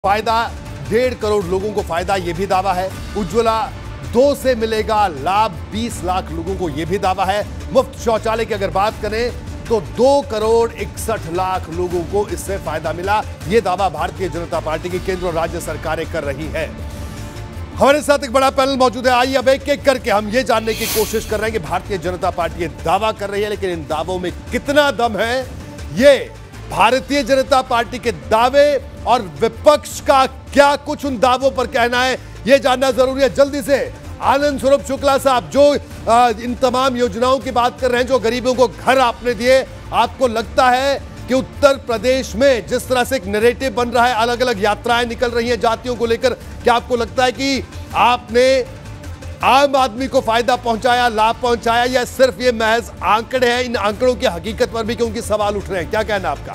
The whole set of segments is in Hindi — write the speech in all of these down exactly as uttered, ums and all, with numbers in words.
फायदा डेढ़ करोड़ लोगों को फायदा, यह भी दावा है। उज्ज्वला दो से मिलेगा लाभ बीस लाख लोगों को, यह भी दावा है। मुफ्त शौचालय की अगर बात करें तो दो करोड़ इकसठ लाख लोगों को इससे फायदा मिला, यह दावा भारतीय जनता पार्टी की केंद्र और राज्य सरकारें कर रही है। हमारे साथ एक बड़ा पैनल मौजूद है। आइए अब एक एक करके हम ये जानने की कोशिश कर रहे हैं कि भारतीय जनता पार्टी दावा कर रही है, लेकिन इन दावों में कितना दम है, ये भारतीय जनता पार्टी के दावे और विपक्ष का क्या कुछ उन दावों पर कहना है, यह जानना जरूरी है। जल्दी से आनंद स्वरूप शुक्ला साहब, जो आ, इन तमाम योजनाओं की बात कर रहे हैं, जो गरीबों को घर आपने दिए, आपको लगता है कि उत्तर प्रदेश में जिस तरह से एक नैरेटिव बन रहा है, अलग अलग यात्राएं निकल रही हैं जातियों को लेकर, क्या आपको लगता है कि आपने आम आदमी को फायदा पहुंचाया, लाभ पहुंचाया, या सिर्फ ये महज आंकड़े हैं? इन आंकड़ों की हकीकत पर भी क्योंकि सवाल उठ रहे हैं, क्या कहना आपका?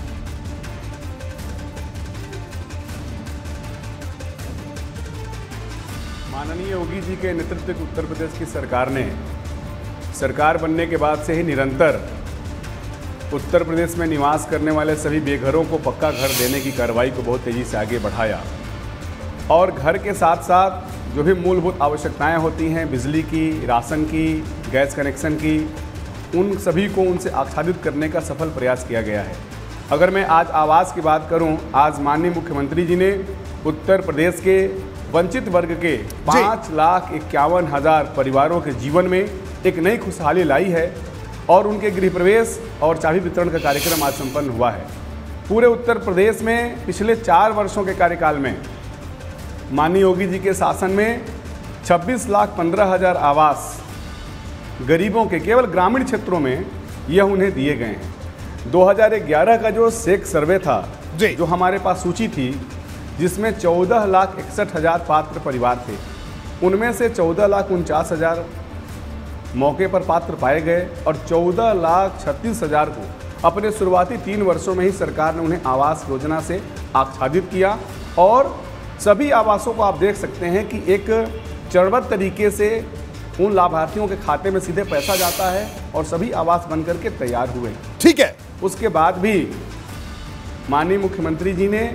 माननीय योगी जी के नेतृत्व की उत्तर प्रदेश की सरकार ने सरकार बनने के बाद से ही निरंतर उत्तर प्रदेश में निवास करने वाले सभी बेघरों को पक्का घर देने की कार्रवाई को बहुत तेज़ी से आगे बढ़ाया और घर के साथ साथ जो भी मूलभूत आवश्यकताएं होती हैं, बिजली की, राशन की, गैस कनेक्शन की, उन सभी को उनसे आच्छादित करने का सफल प्रयास किया गया है। अगर मैं आज आवास की बात करूं, आज माननीय मुख्यमंत्री जी ने उत्तर प्रदेश के वंचित वर्ग के पाँच लाख इक्यावन हजार परिवारों के जीवन में एक नई खुशहाली लाई है और उनके गृह प्रवेश और चाबी वितरण का कार्यक्रम आज संपन्न हुआ है। पूरे उत्तर प्रदेश में पिछले चार वर्षों के कार्यकाल में माननीय योगी जी के शासन में छब्बीस लाख पंद्रह हजार आवास गरीबों के केवल ग्रामीण क्षेत्रों में यह उन्हें दिए गए हैं। दो हज़ार ग्यारह का जो सेक सर्वे था, जो हमारे पास सूची थी, जिसमें चौदह लाख इकसठ हजार पात्र परिवार थे, उनमें से चौदह लाख उनचास हजार मौके पर पात्र पाए गए और चौदह लाख छत्तीस हजार को अपने शुरुआती तीन वर्षों में ही सरकार ने उन्हें आवास योजना से आच्छादित किया। और सभी आवासों को आप देख सकते हैं कि एक चरणबद्ध तरीके से उन लाभार्थियों के खाते में सीधे पैसा जाता है और सभी आवास बनकर के तैयार हुए। ठीक है, उसके बाद भी माननीय मुख्यमंत्री जी ने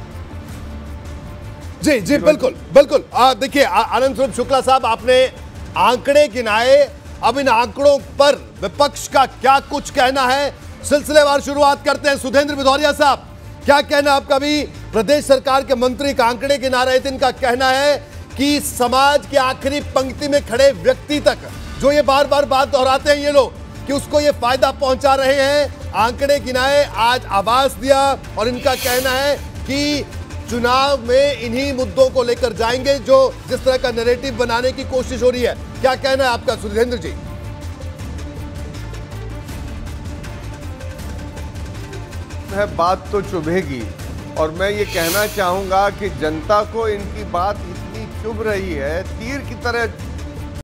जी जी बिल्कुल बिल्कुल देखिए आनंद स्वरूप शुक्ला साहब, आपने आंकड़े गिनाए, अब इन आंकड़ों पर विपक्ष का क्या कुछ कहना है, सिलसिलेवार शुरुआत करते हैं। सुधेंद्र भदौरिया साहब, क्या कहना आपका? भी प्रदेश सरकार के मंत्री का आंकड़े गिना रहे थे, इनका कहना है कि समाज के आखिरी पंक्ति में खड़े व्यक्ति तक, जो ये बार बार बात दोहराते हैं ये लोग कि उसको ये फायदा पहुंचा रहे हैं, आंकड़े गिनाए, आज आवास दिया, और इनका कहना है कि चुनाव में इन्हीं मुद्दों को लेकर जाएंगे जो जिस तरह का नैरेटिव बनाने की कोशिश हो रही है। क्या कहना है आपका सुधेंद्र जी? है बात तो चुभेगी, और मैं ये कहना चाहूंगा कि जनता को इनकी बात इतनी चुभ रही है, तीर की तरह